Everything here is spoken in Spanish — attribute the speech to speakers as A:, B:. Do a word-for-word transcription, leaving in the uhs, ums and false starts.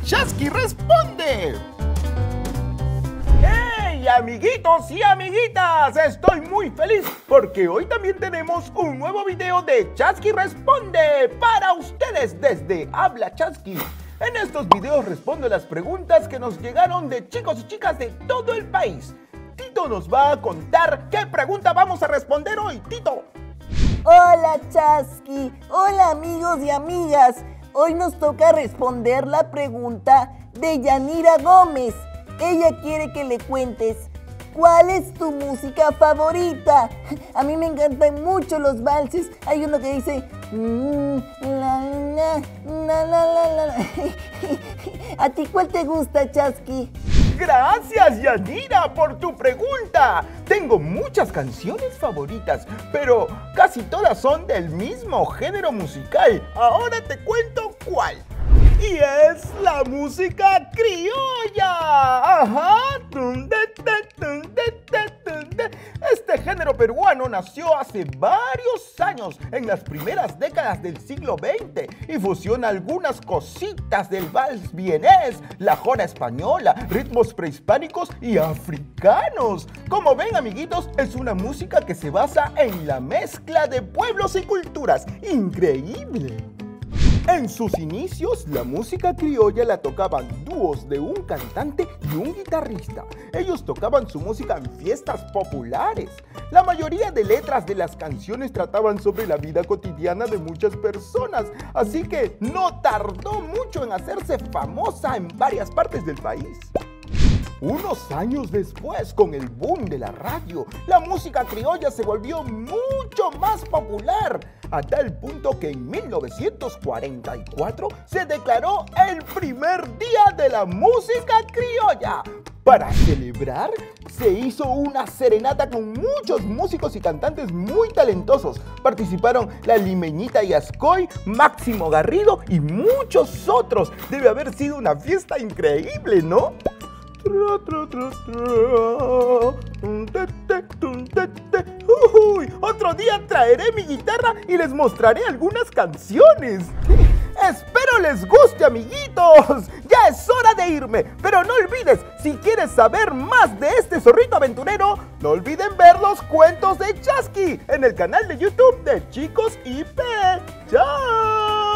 A: Chasqui Responde. ¡Hey, amiguitos y amiguitas! Estoy muy feliz porque hoy también tenemos un nuevo video de Chasqui Responde para ustedes desde Habla Chasqui. En estos videos respondo las preguntas que nos llegaron de chicos y chicas de todo el país. Tito nos va a contar qué pregunta vamos a responder hoy. Tito.
B: Hola Chasqui, hola amigos y amigas. Hoy nos toca responder la pregunta de Yanira Gómez. Ella quiere que le cuentes cuál es tu música favorita. A mí me encantan mucho los valses. Hay uno que dice mm, la, la, la, la, la, la. ¿A ti cuál te gusta, Chasqui?
A: Gracias, Yanira, por tu pregunta. Tengo muchas canciones favoritas, pero casi todas son del mismo género musical. Ahora te cuento cuál. Y es la música criolla. Ajá. Este género peruano nació hace varios años, en las primeras décadas del siglo veinte, y fusiona algunas cositas del vals vienés, la jora española, ritmos prehispánicos y africanos. Como ven, amiguitos, es una música que se basa en la mezcla de pueblos y culturas. ¡Increíble! En sus inicios, la música criolla la tocaban dúos de un cantante y un guitarrista. Ellos tocaban su música en fiestas populares. La mayoría de letras de las canciones trataban sobre la vida cotidiana de muchas personas, así que no tardó mucho en hacerse famosa en varias partes del país. Unos años después, con el boom de la radio, la música criolla se volvió mucho más popular, a tal punto que en mil novecientos cuarenta y cuatro se declaró el primer día de la música criolla. Para celebrar, se hizo una serenata con muchos músicos y cantantes muy talentosos. Participaron La Limeñita Yascoy, Máximo Garrido y muchos otros. Debe haber sido una fiesta increíble, ¿no? Uy, otro día traeré mi guitarra y les mostraré algunas canciones. Espero les guste, amiguitos. Ya es hora de irme, pero no olvides, si quieres saber más de este zorrito aventurero, no olviden ver los cuentos de Chasqui en el canal de YouTube de Chicos I P. ¡Chao!